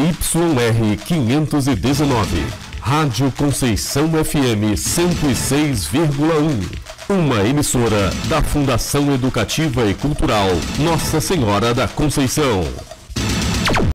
ZYR 519, Rádio Conceição FM 106,1. Uma emissora da Fundação Educativa e Cultural Nossa Senhora da Conceição.